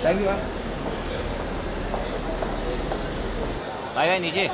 Thank you ma'am. भाई भाई नीचे।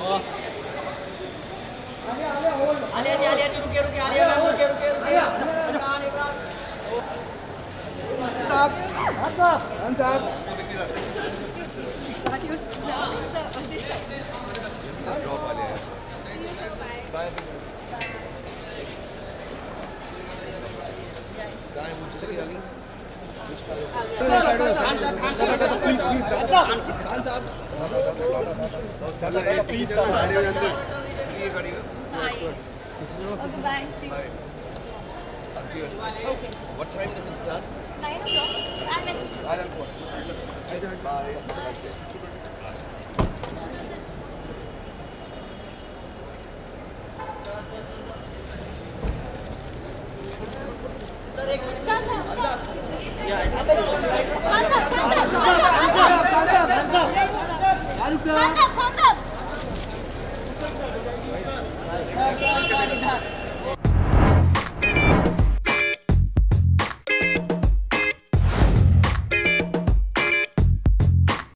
Okay, bye. See you. I'll see you. Okay. What time does it start? 9 o'clock. I'll message you. I'll call. Bye. That's it.